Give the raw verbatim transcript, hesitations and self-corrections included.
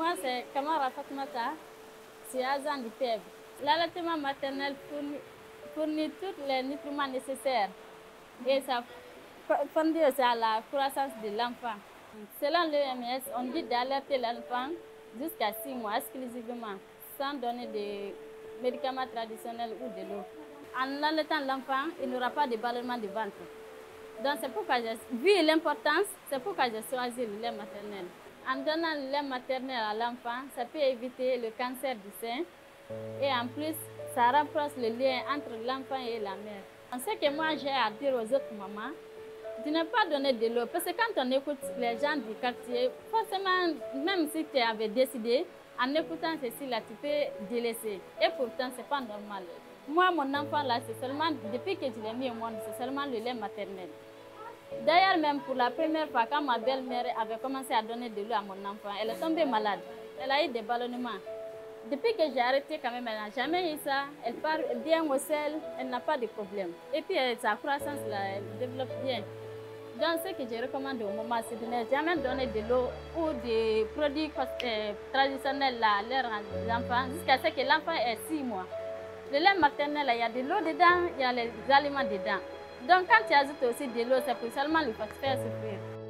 Moi, c'est Kamara Fatmata, c'est agent du P E B. L'allaitement maternel fournit, fournit tous les nutriments nécessaires et ça conduit aussi à la croissance de l'enfant. Selon l'O M S, on dit d'allaiter l'enfant jusqu'à six mois exclusivement, sans donner de médicaments traditionnels ou de l'eau. En allaitant l'enfant, il n'y aura pas de ballonnement de ventre. Donc c'est pourquoi, vu l'importance, c'est pourquoi j'ai choisi le lait maternel. En donnant le lait maternel à l'enfant, ça peut éviter le cancer du sein et en plus, ça rapproche le lien entre l'enfant et la mère. Ce que moi j'ai à dire aux autres mamans, de ne pas donner de l'eau, parce que quand on écoute les gens du quartier, forcément, même si tu avais décidé, en écoutant ceci là, tu peux délaisser. Et pourtant, ce n'est pas normal. Moi, mon enfant là, c'est seulement, depuis que je l'ai mis au monde, c'est seulement le lait maternel. D'ailleurs, même pour la première fois, quand ma belle-mère avait commencé à donner de l'eau à mon enfant, elle est tombée malade. Elle a eu des ballonnements. Depuis que j'ai arrêté, quand même, elle n'a jamais eu ça. Elle part bien au sel, elle n'a pas de problème. Et puis, sa croissance, là, elle développe bien. Donc, ce que je recommande au moment, c'est de ne jamais donner de l'eau ou des produits euh, traditionnels à leurs enfants jusqu'à ce que l'enfant ait six mois. Le lait maternel, il y a de l'eau dedans, il y a les aliments dedans. Donc, quand tu ajoutes aussi de l'eau, c'est pour seulement le faire souffrir.